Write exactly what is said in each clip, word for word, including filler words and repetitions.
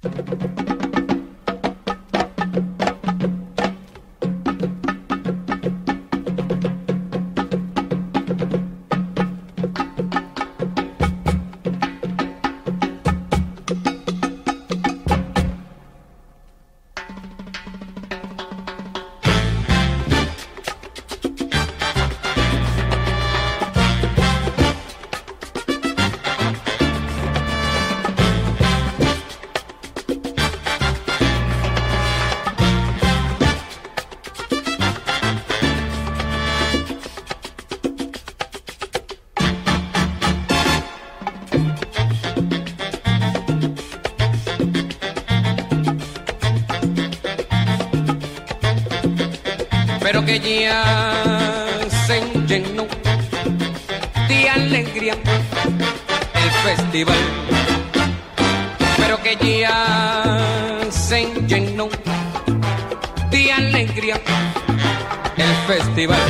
Pero que ya se llenó de alegría el festival, pero que ya se llenó de alegría el festival.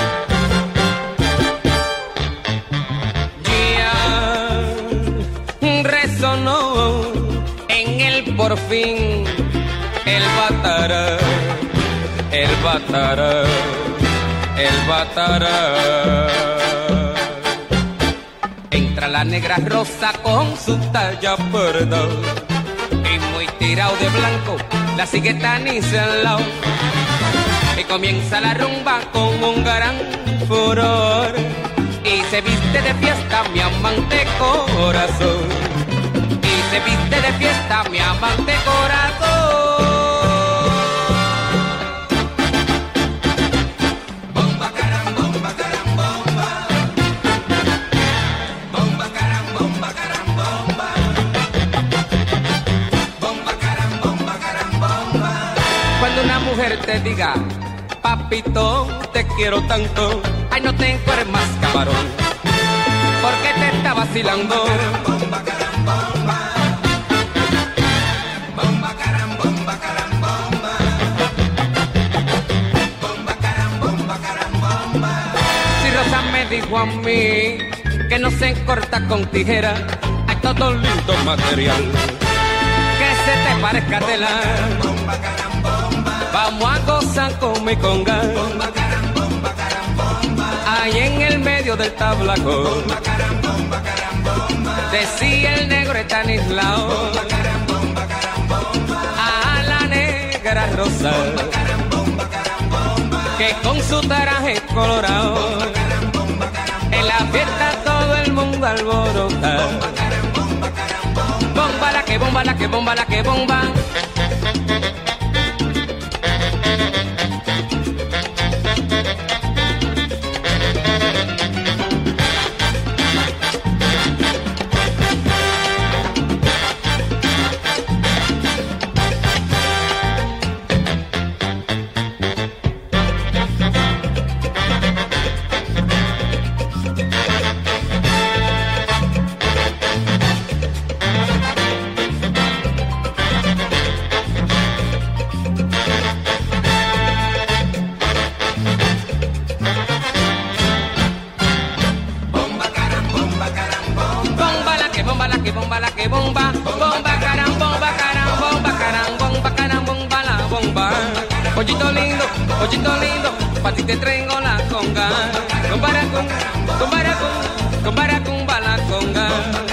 Ya resonó en el por fin el batará, el batará, el batará. Entra la negra rosa con su talla perda y muy tirado de blanco, la sigue Tanisa al lado. Y comienza la rumba con un gran furor y se viste de fiesta mi amante corazón. Y se viste de fiesta mi amante corazón. Mujer te diga, papito, te quiero tanto, ay no te encueres más camarón, porque te está vacilando. Bomba, carambomba, bomba, carambomba, carambomba, bomba, carambomba, carambomba. Si Rosa me dijo a mí que no se corta con tijera, hay todo lindo material que se te parezca tela. Bomba, carambomba, vamos a gozar con mi conga. Bomba, carambomba, carambomba, ahí en el medio del tablaco. Bomba, carambomba, carambomba, decía el negro está aislado. Bomba, carambomba, carambomba, a la negra rosa. Bomba, carambomba, carambomba, que con su traje colorado. Bomba, carambomba, carambomba, en la fiesta todo el mundo alborota. Bomba, carambomba, carambomba, bomba la que bomba, la que bomba, la que bomba. Pollito lindo, pollito lindo, pa' ti te traigo la conga. Compara con, compara con, compara con la conga.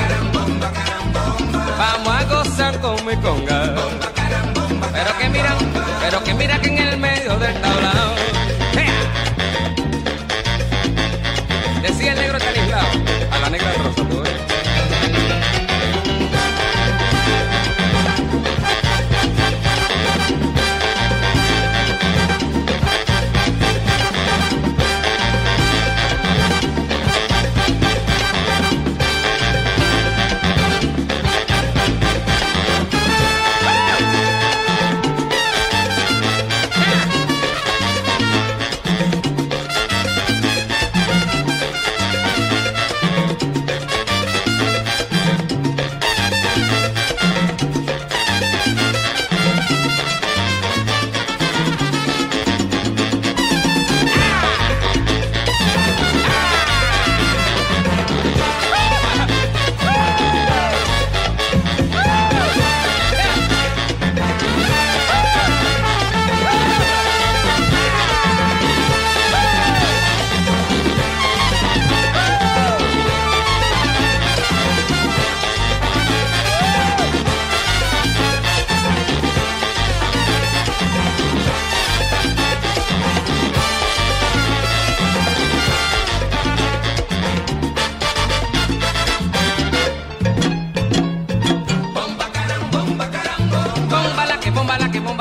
Vamos a gozar con mi conga. Pero que mira, pero que mira que en el medio del tablao, ¡hey! Decía el negro está aislado, a la negra rosa, tú ves.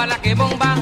la que bomba.